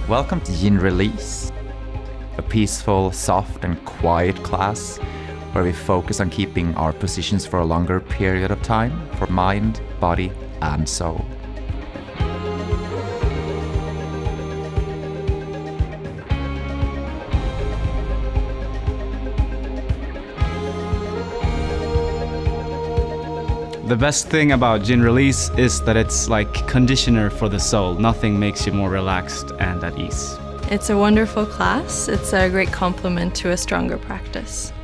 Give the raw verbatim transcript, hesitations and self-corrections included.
Welcome to Yin Release, a peaceful, soft and quiet class where we focus on keeping our positions for a longer period of time for mind, body and soul. The best thing about Yin Release is that it's like conditioner for the soul. Nothing makes you more relaxed and at ease. It's a wonderful class. It's a great complement to a stronger practice.